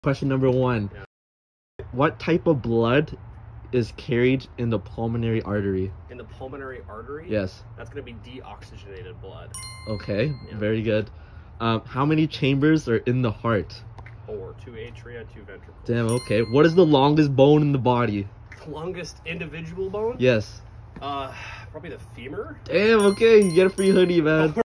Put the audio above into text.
Question number 1. Yeah. What type of blood is carried in the pulmonary artery? In the pulmonary artery? Yes. That's going to be deoxygenated blood. Okay, Yeah. very good. How many chambers are in the heart? 4. 2 atria, 2 ventricles. Damn, okay. What is the longest bone in the body? The longest individual bone? Yes. Probably the femur? Damn, okay. You get a free hoodie, man.